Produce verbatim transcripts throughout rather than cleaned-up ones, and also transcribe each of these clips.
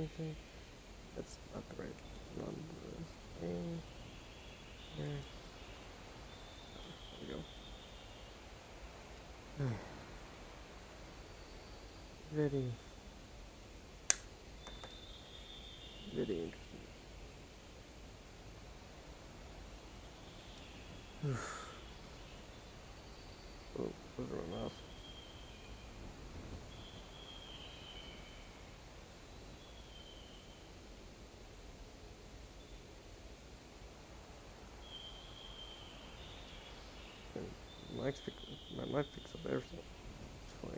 anything. That's not the right number. Thing. There. There we go. Very, very interesting. Oh, those are my mouth. My mic pick, my mic picks up everything. It's funny.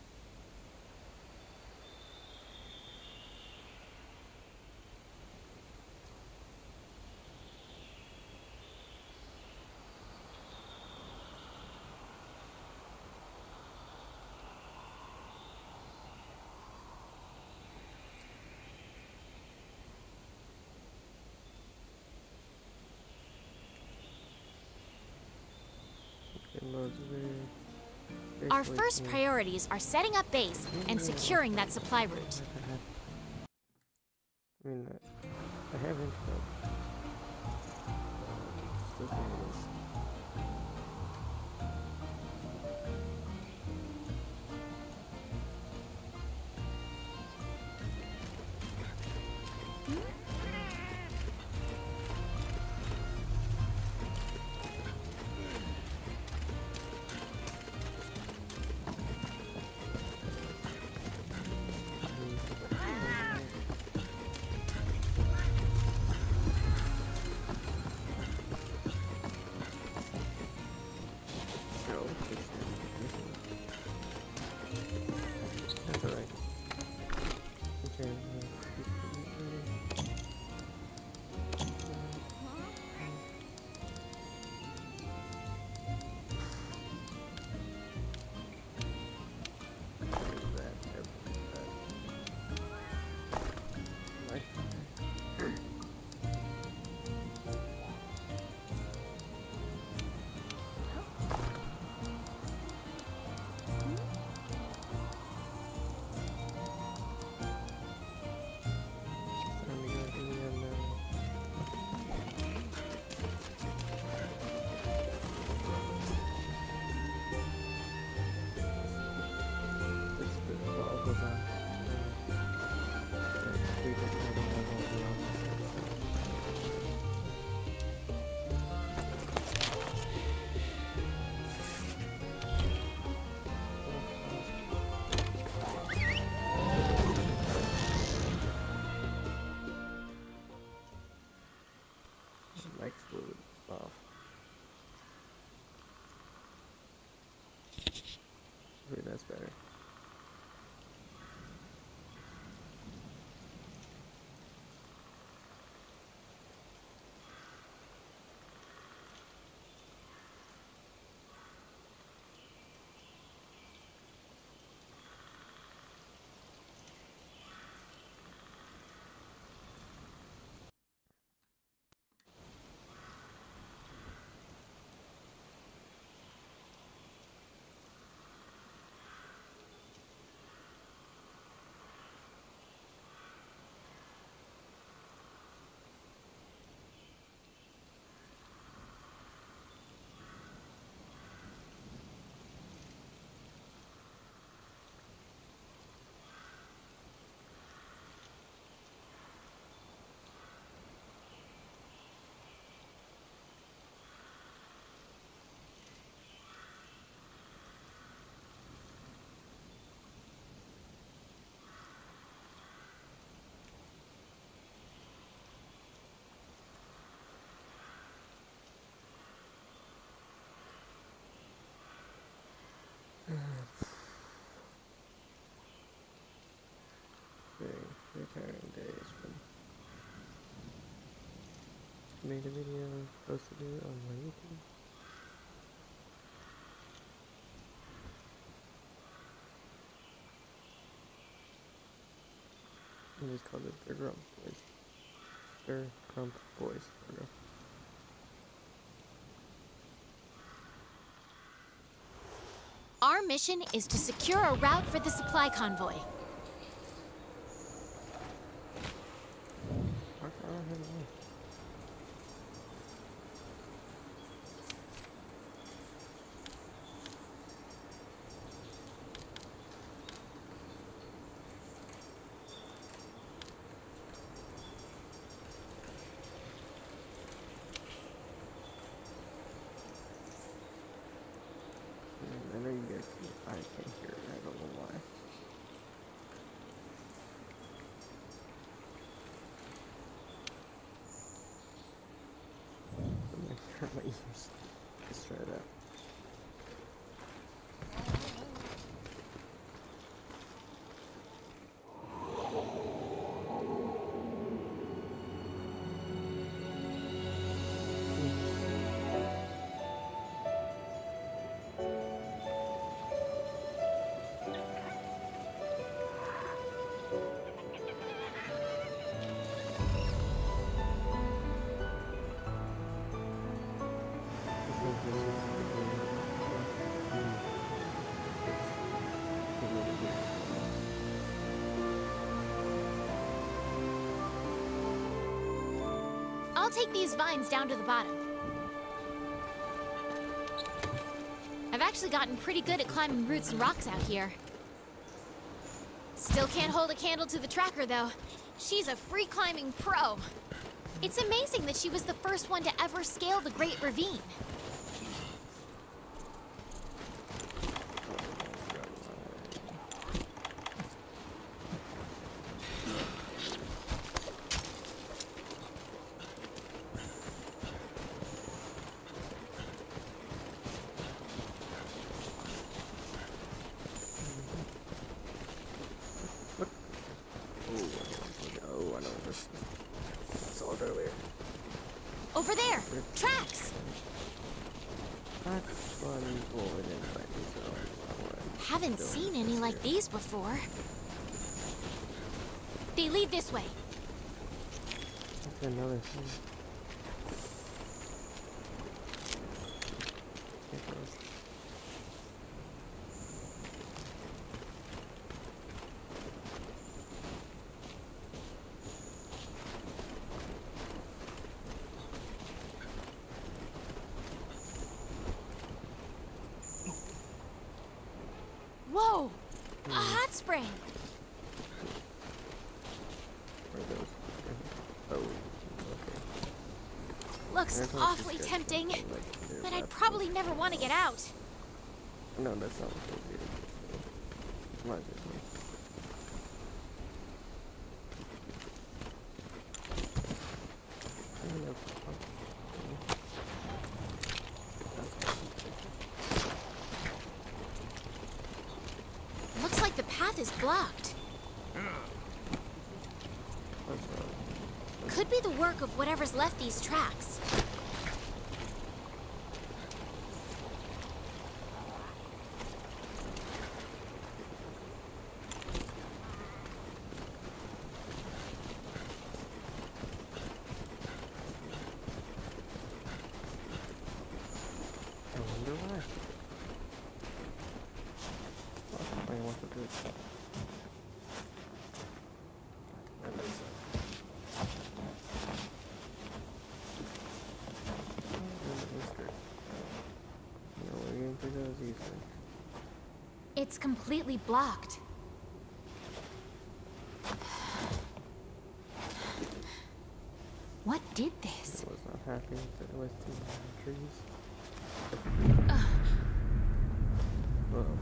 Our first priorities are setting up base and securing that supply route. I mean, I have internet. It's just explode off. Wait, that's better. Very, very tiring days, but made a video, posted it on my YouTube. I just called it their Grump Boys. Their Grump Boys. Our mission is to secure a route for the supply convoy. I'll take these vines down to the bottom. I've actually gotten pretty good at climbing roots and rocks out here. Still can't hold a candle to the tracker, though. She's a free climbing pro. It's amazing that she was the first one to ever scale the Great Ravine. Over there! Tracks! Haven't seen any like these before. They lead this way. That's another thing. Whoa! A hot spring! Where are those? Oh, okay. Looks awfully tempting, but I'd probably never want to get out. No, that's not what they do. Come on, this one. Looks like the path is blocked. Could be the work of whatever's left these tracks. I wonder why. I want to do it. That makes sense. No, we're going to those easily. It's completely blocked. What did this? I was not happy that it was too many trees. Uh. Whoa.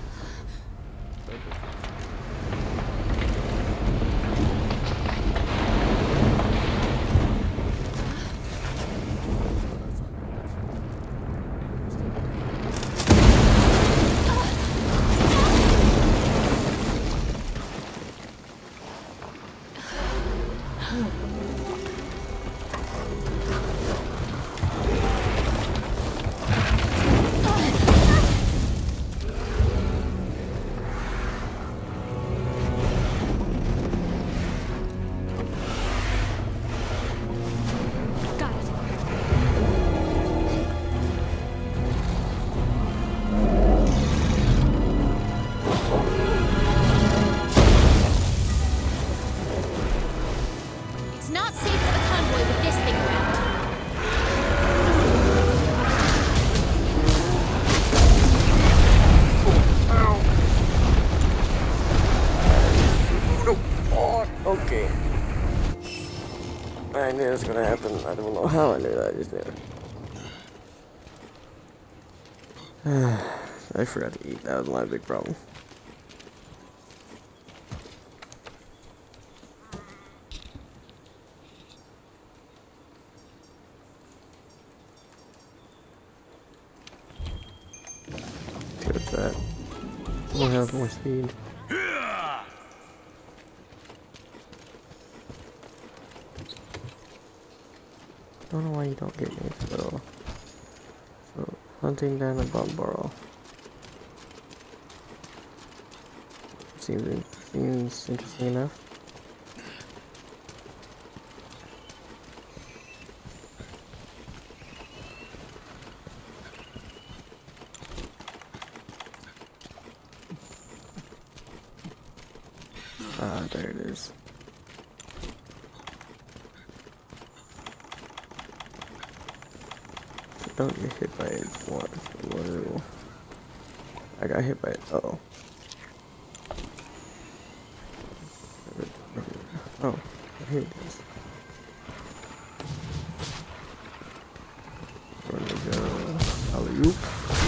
Okay. I knew it was gonna happen. I don't know how I knew that. I just knew. I forgot to eat. That was my big problem. Good at that. We'll have more speed. I don't know why you don't get me still. So, hunting down a bum barrel. Seems, seems interesting enough. Ah, there it is. don't get hit by it once. Whoa. I got hit by it. Uh oh. Oh, here it is. Gonna go alley-oop.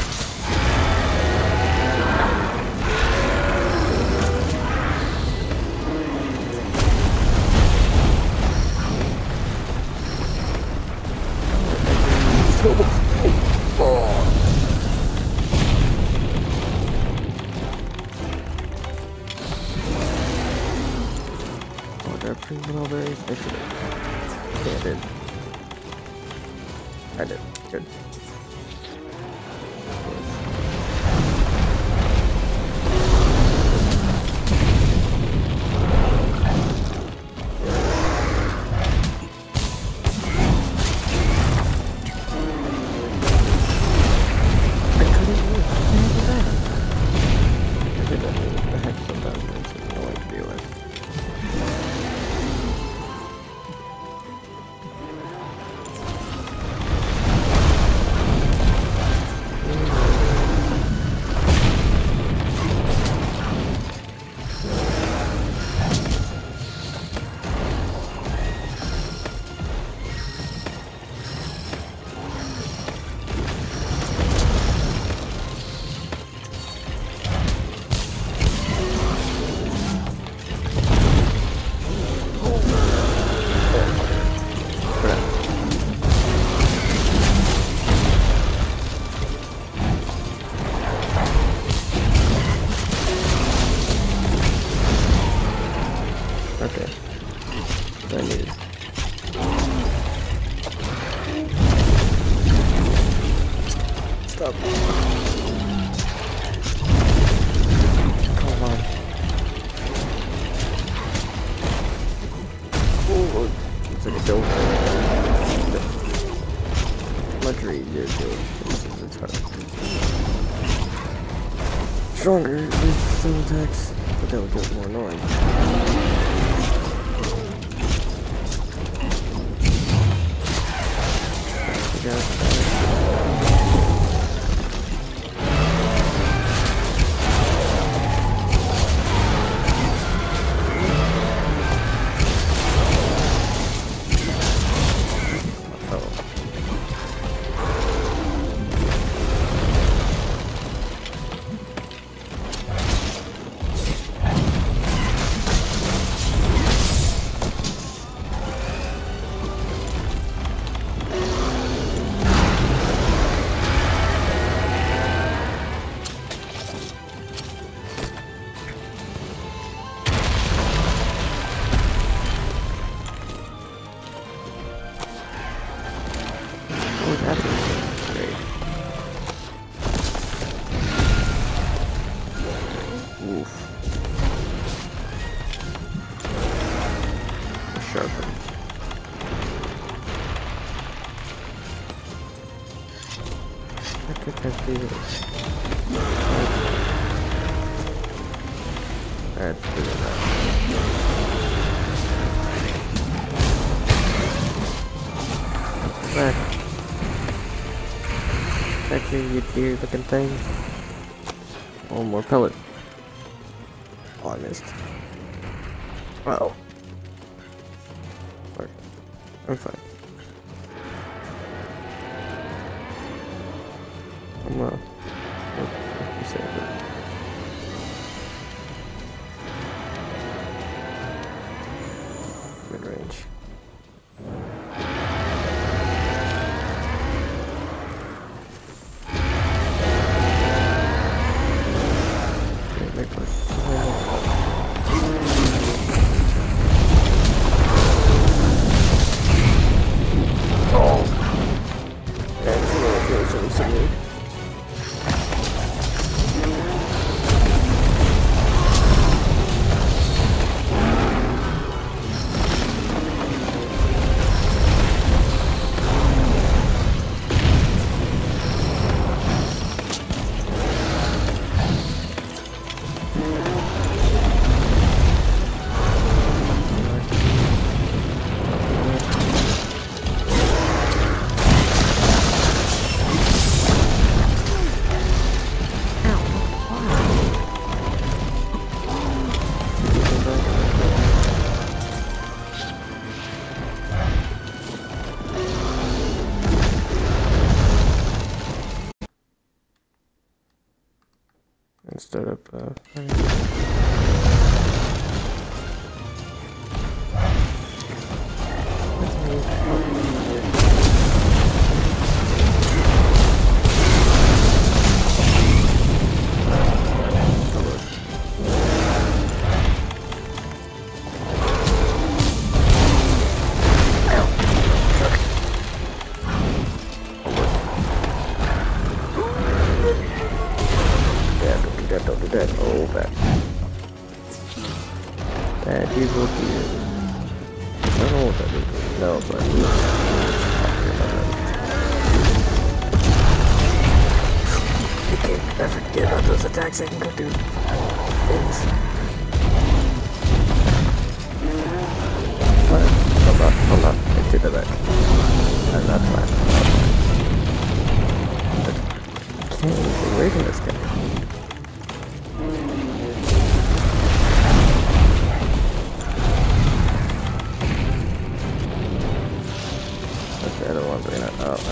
Mulberries? I should have. Okay, I did. I did. Good. I couldn't do it. I did that. What the heck sometimes I have no idea what. Okay. I need. Stop. Come on. Oh, it's like a dope. Much easier to do. It's hard. Stronger with some attacks, but that would get more annoying. That is great. Oof. Sharpen. I could have this. That's good enough. Back. Back here, you deer looking thing. One more pellet. Oh, I missed. Uh-oh. Alright. I'm fine. I'm, uh... I'm safe. Mid-range. start up. Uh, Don't do that. Oh, bad. Bad evil here. I don't know what that is. No, it's like this. You can't ever get about those attacks I can go do things. Fine. Hold on, hold on. I take that back. I'm not fine. I'm not fine. I can't get away from this guy. I don't want to bring that out. Okay.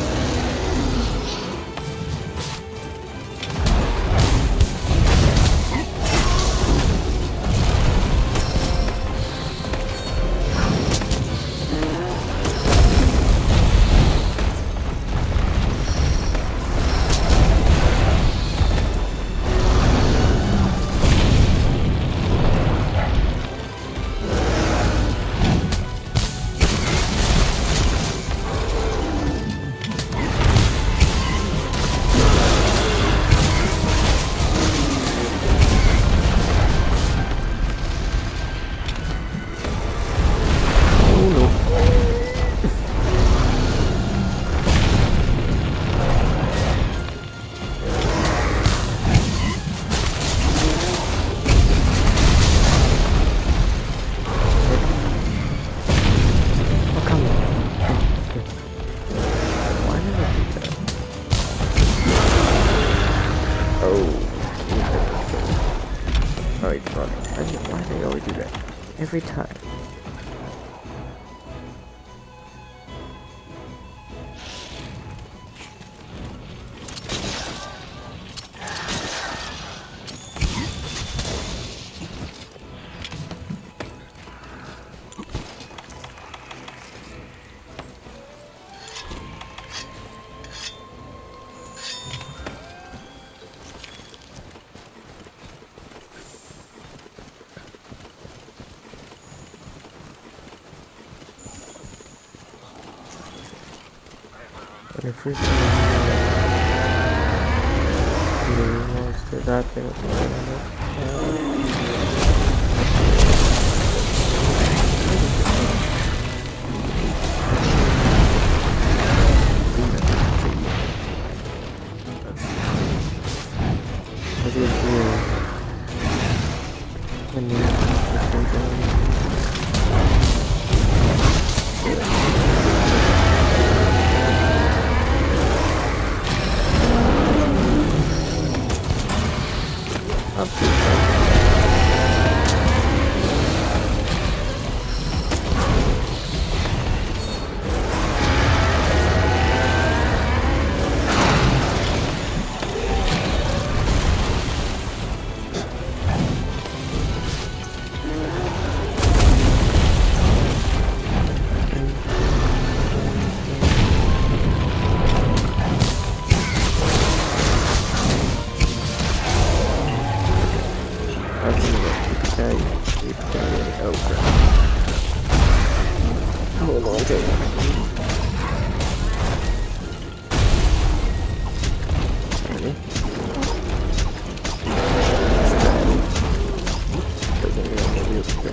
Every time. Your first time you monster that thing was What's it here? And then up to hold on to it. Ready? Doesn't mean I'm gonna be able to go.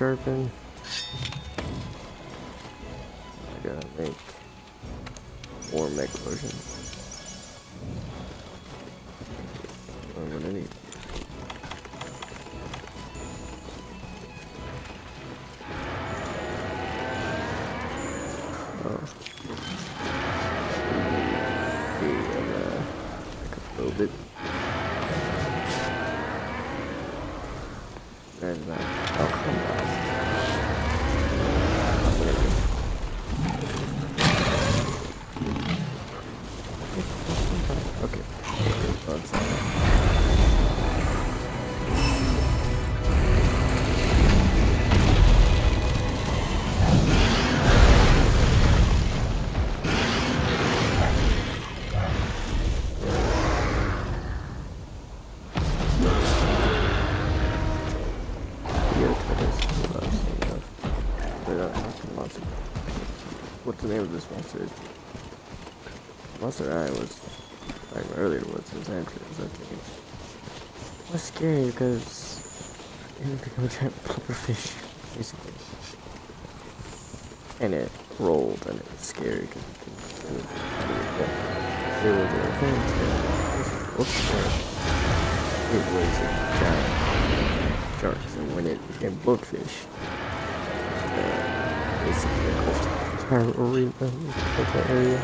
sharpen. I gotta make more Megaplosions. I'm gonna need. Oh. Okay, I'm gonna make a little bit. And uh, I'll come down. Okay. That's all. What the name of this monster is? Monster Eye was, like earlier was his entrance, I think. It was scary because it became a giant pufferfish, basically. And it rolled and it was scary because it couldn't really it. It was an event that was it was a giant shark, so when it became Bookfish, uh, basically engulfed the entire arena, the area.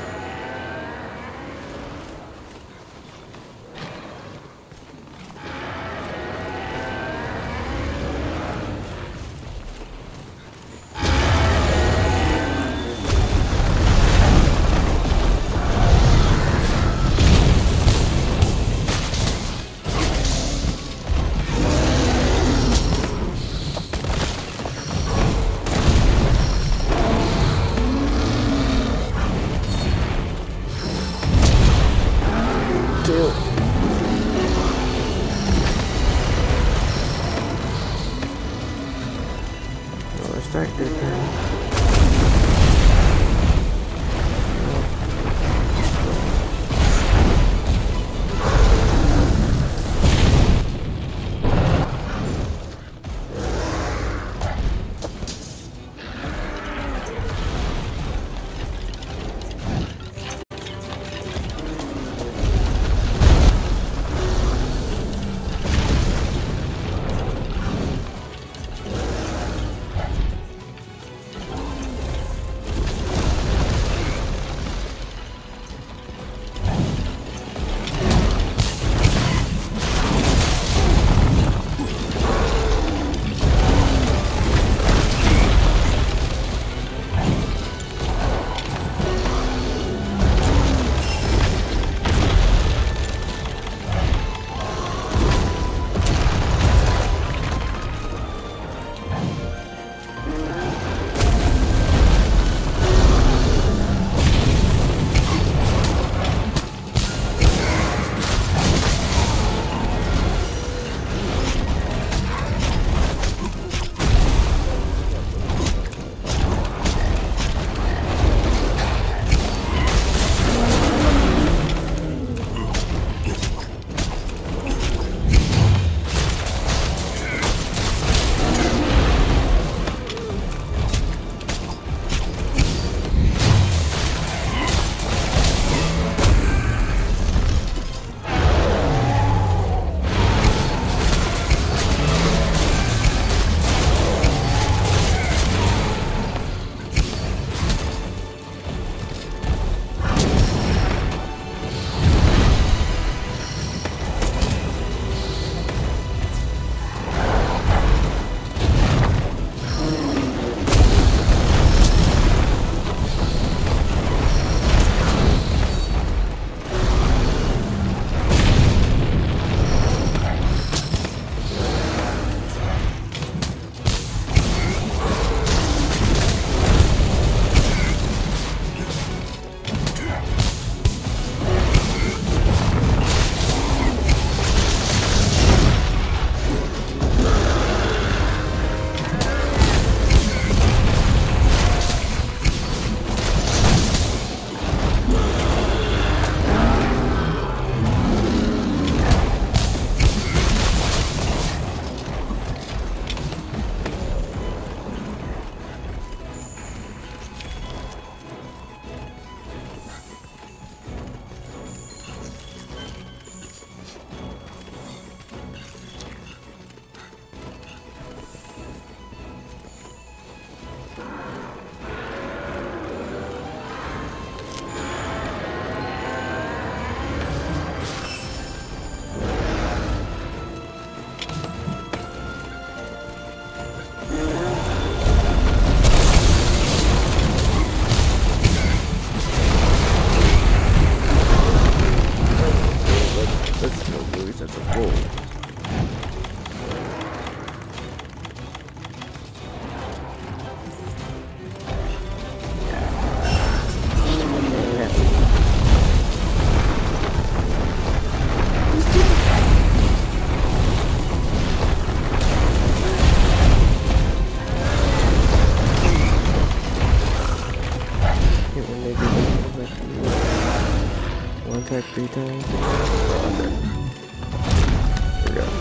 attack three times. Oh, okay. Here we go.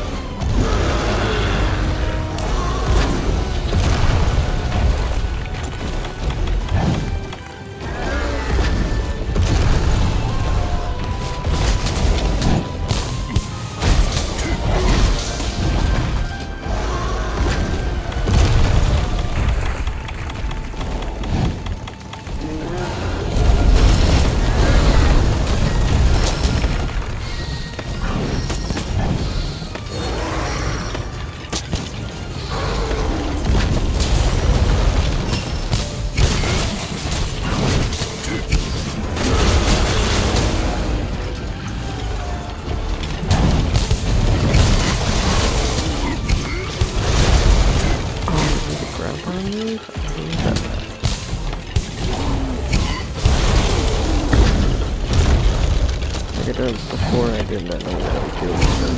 Before I did that, I was doing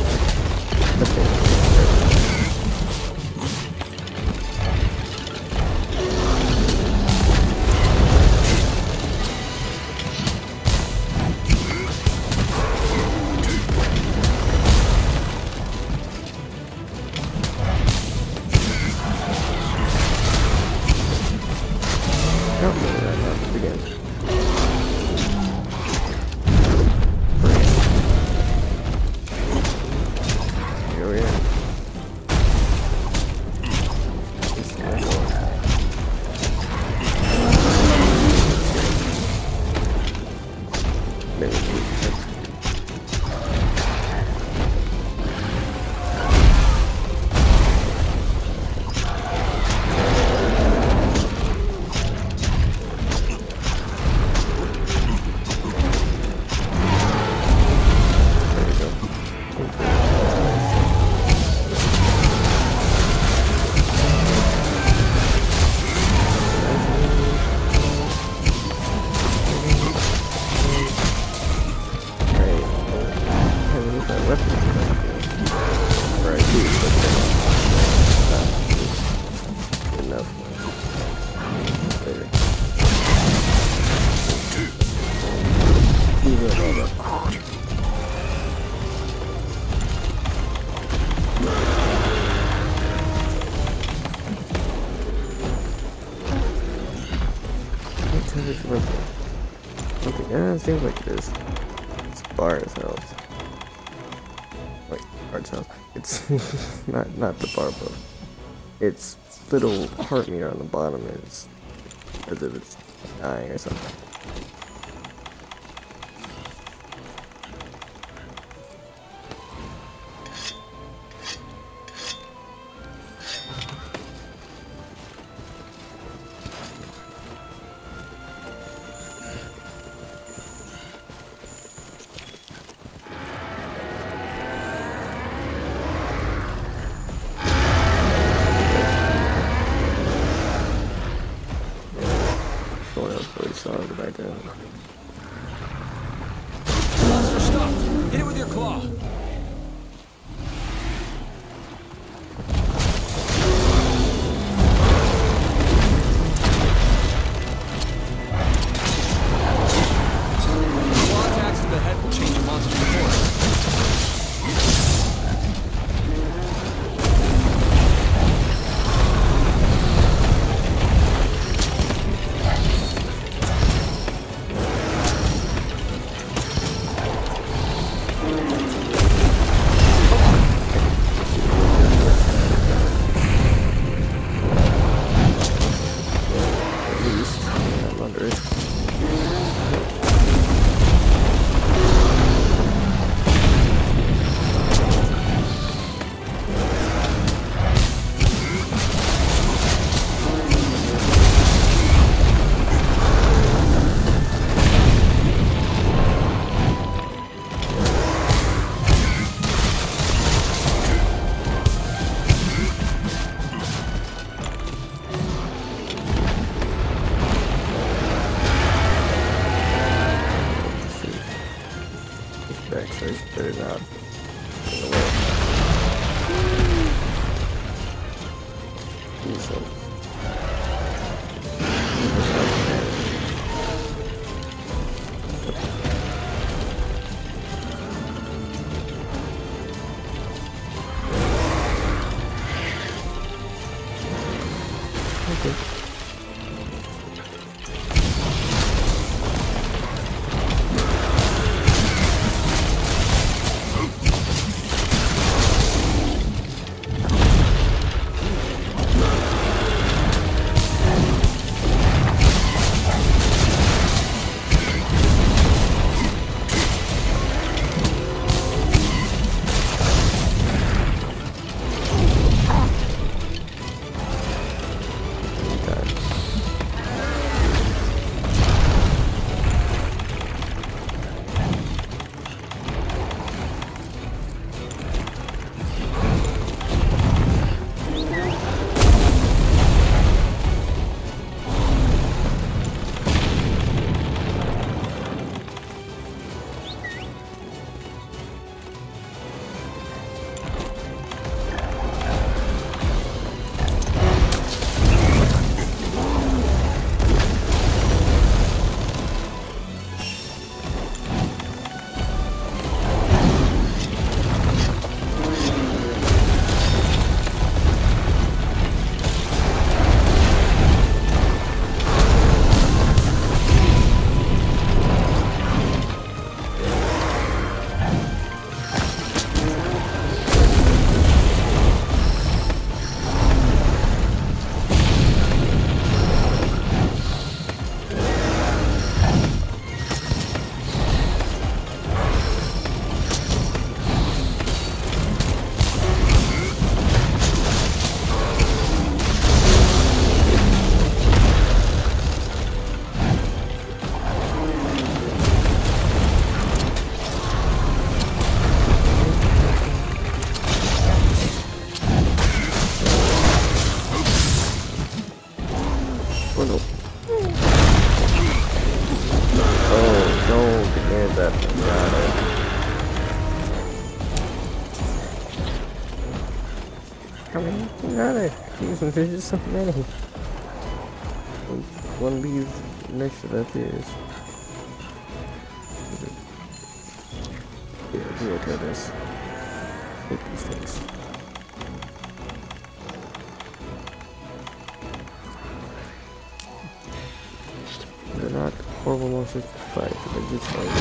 Okay, yeah, it seems like it is. It's Bar's health. Wait, Bar's health. It's not not the bar buff. Its little heart meter on the bottom is as if it's dying or something. Right there. Monster, stop! Hit it with your claw! Claw attacks to the head will change a monster's course. There's not. definitely got it. How many are there? Jeez, there's just so many. One leaves next to that is. Yeah, we will do this. Take these things. They're not horrible monsters to fight, but just like.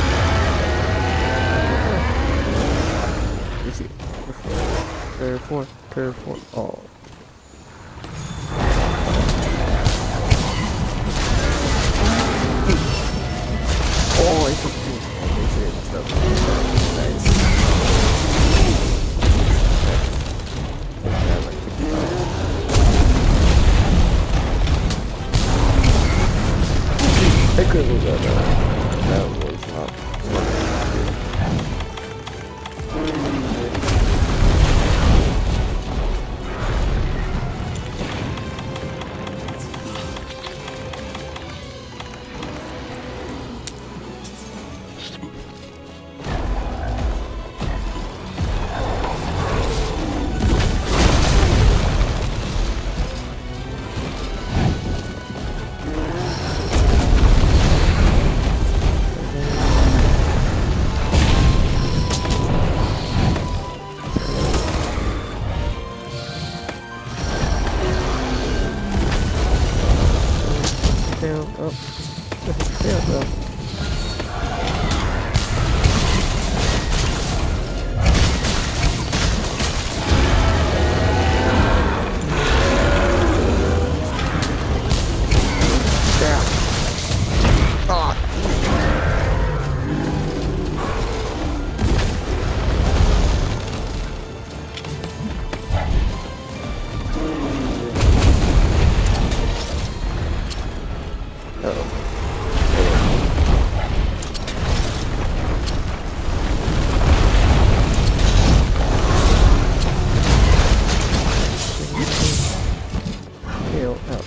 You see, terraform, terraform, all. Oh, I see. They say stuff. Nice. Yeah, I like it. I couldn't lose that. That, that was not smart. Down, up, down, up. Down. Ah. Uh-oh. Heal up.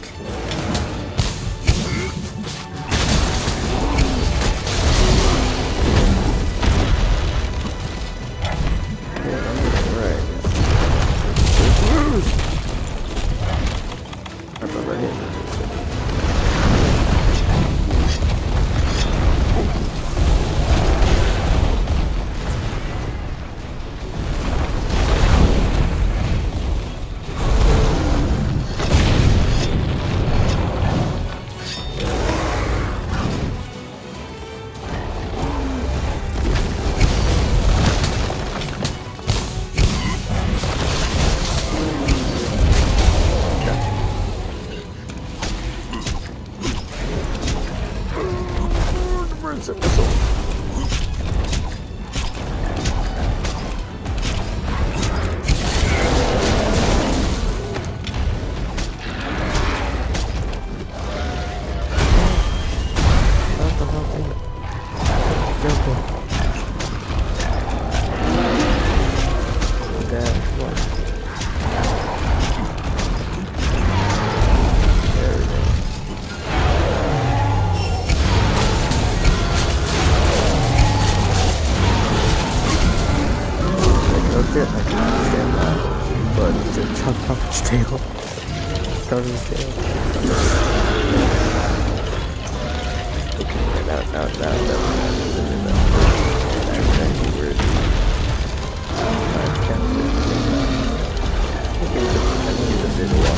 It's a missile. What the hell is it? Joker. That one. There we go. I can understand that, but it's just chopped off its tail. Chopped its tail. Okay, now, now, now, now, that's actually weird. I can't do that. I need the visual.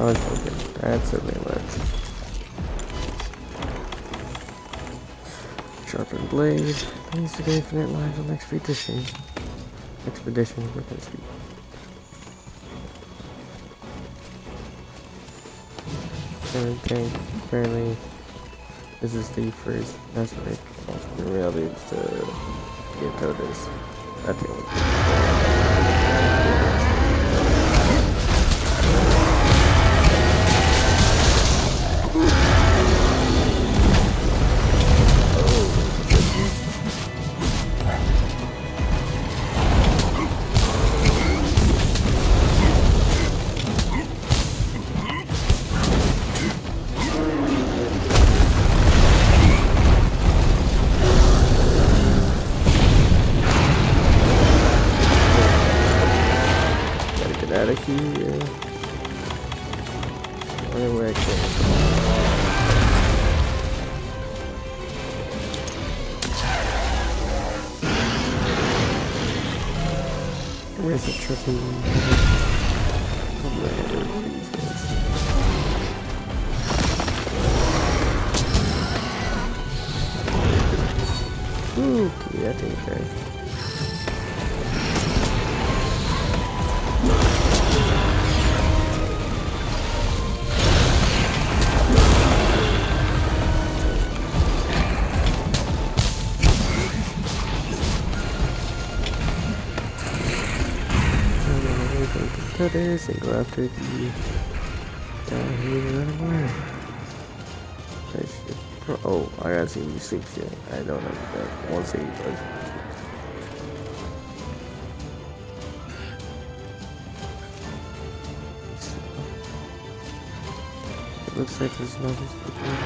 Oh, it's open. That's a left. Sharpened blade. Needs to get infinite lives on expeditions. Expedition, we can see. Everything. Apparently, this is the first Nazarick. In reality, it's to get to this. That thing was. Out of here. Where I can. Where's the tricky? Ooh, okay, that thing's great. To this and go after the down here right away. I should pro oh, I gotta see you sleep shit. I don't know that. I won't say he does. It looks like there's nothing sleeping.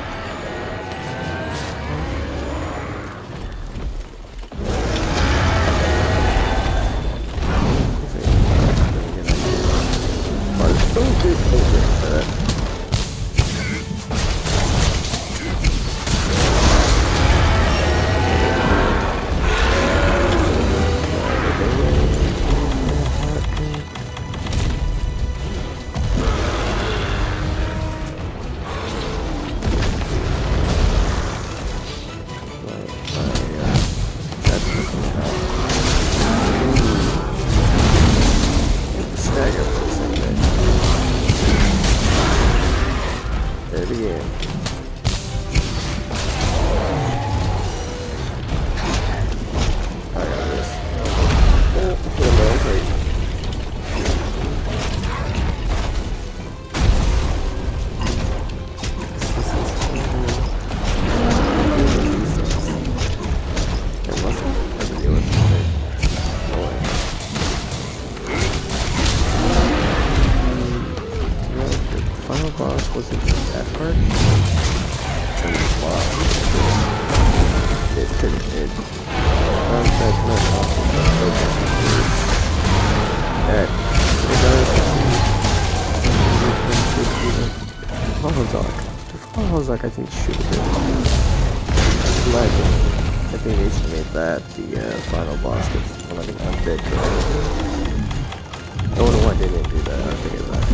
Like I think should have been like I think they should make that the uh, final boss because one of the undead dragons. I wonder why they didn't do that. I think it's that.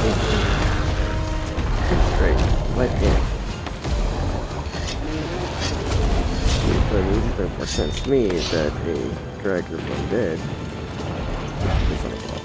It's great. Like yeah. But it would make more sense to me that a dragon is undead is on a boss.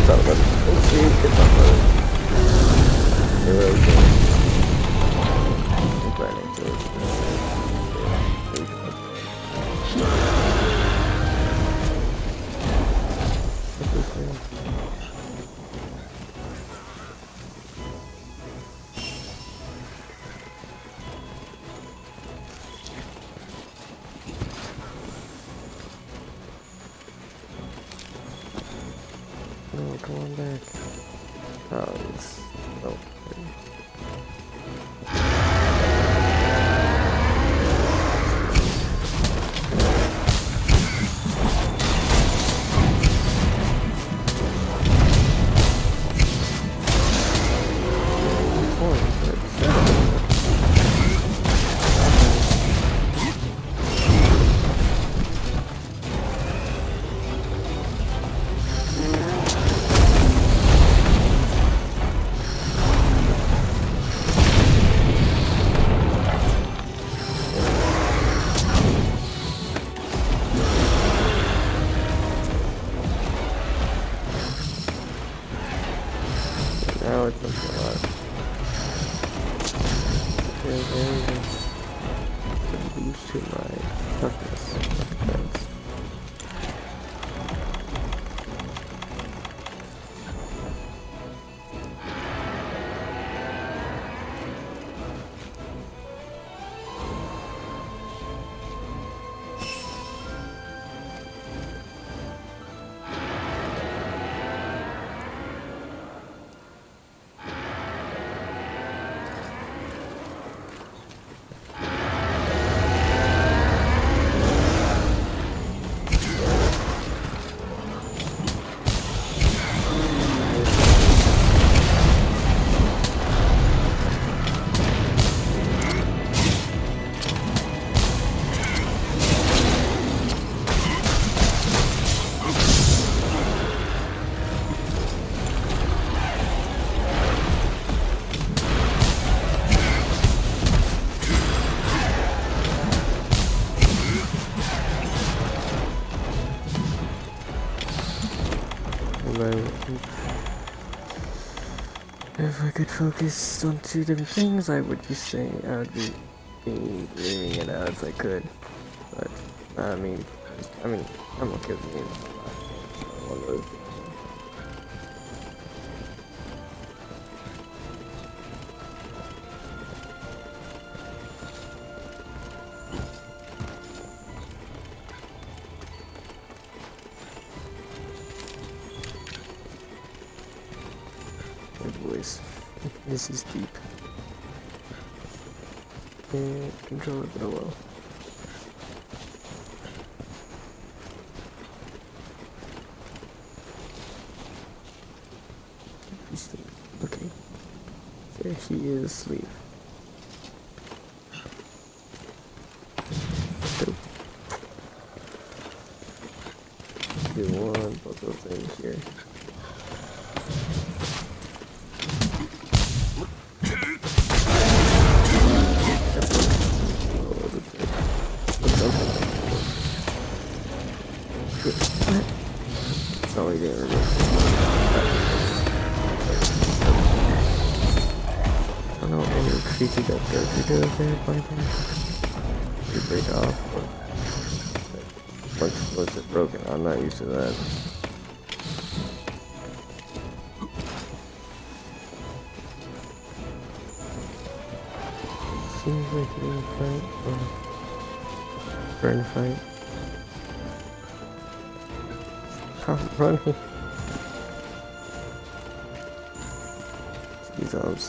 It's all about it. Oh shit, it's all about it. Here we go. I'm planning to it. No, come on back. Oh, it's... Oh. Now it's looking a lot. There's areas to boost to my toughness defense. If I could focus on two different things, I would be saying I would be being aiming it out if I could. But I mean, I mean, I'm okay with aiming a lot. One of those. Boys, this is deep. Can't control it that well. He's asleep. Okay. There he is asleep. So, do one puzzle thing here. Oh, he didn't remove it. I don't know any creature that does it there by then. You break off. Once, once it's broken, I'm not used to that. Seems like you're in a fight or trying to fight. I'm running. These arms.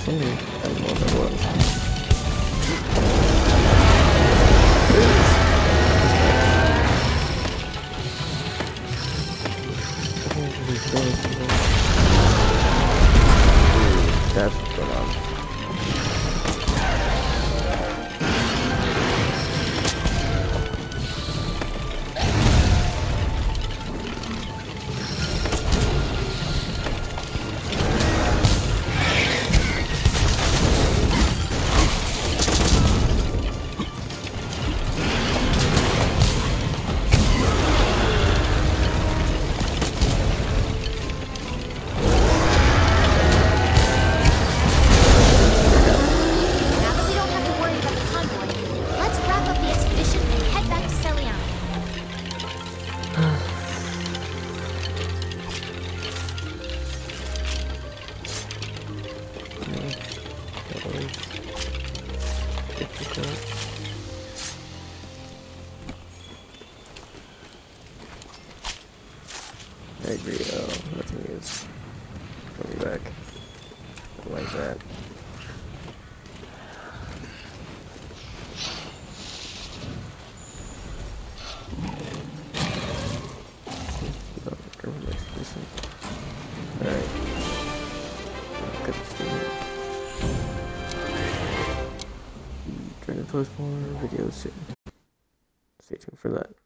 funny. I don't know what that was. That's what's going on. I agree, though. Nothing is coming back like that. Alright. Cut this thing here. Trying to post more videos soon. Stay tuned for that.